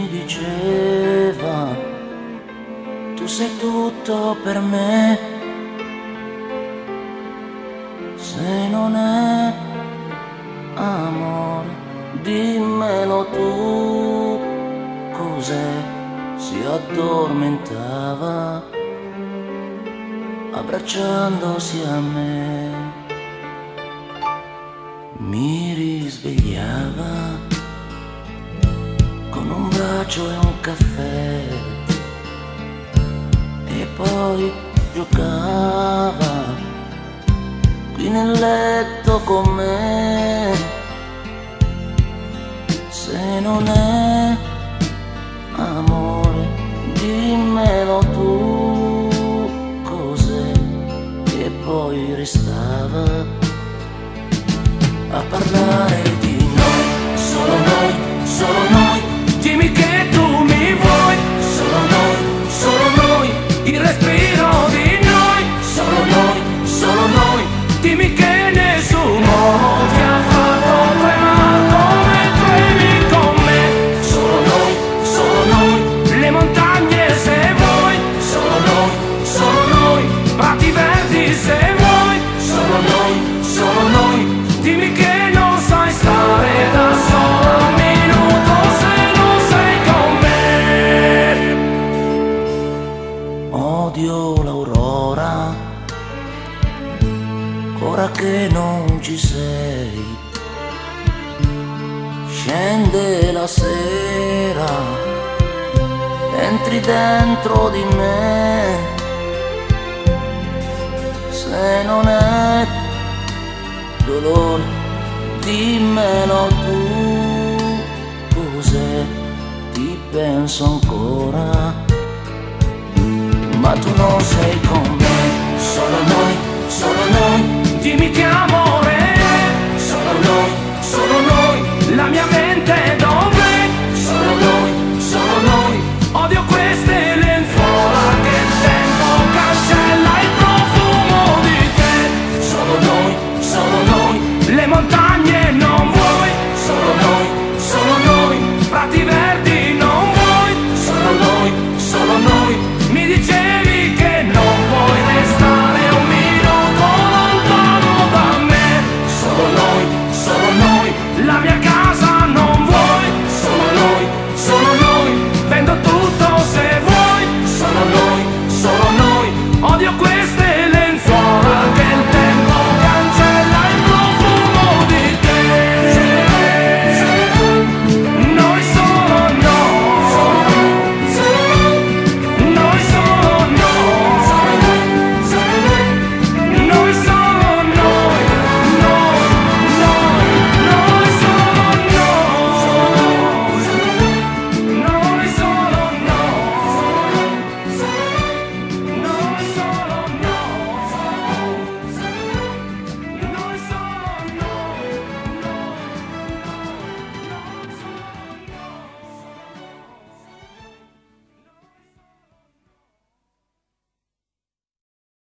mi diceva: tu sei tutto per me, se non è amore dimmelo tu. Cos'è? Si addormentava abbracciandosi a me, mi risvegliava con un bacio e un caffè, e poi giocava qui nel letto con me. Se non è amore dimmelo tu. Cos'è? E poi restava a parlare di noi, solo noi, solo noi. Dimmi che tu mi vuoi, solo noi, il respiro di noi, solo noi. Dimmi che nessuno ti ha fatto tremare come tremi con me. Solo noi, le montagne se vuoi, solo noi, prati verdi se vuoi, solo noi. Dimmi che non sai stare da solo un minuto se non sei con me. Odio l'aurora, ora che non ci sei. Scende la sera, entri dentro di me. Se non è dolore dimmelo tu. Cos'è? Ti penso ancora, ma tu non sei con me. Solo noi, dimmi che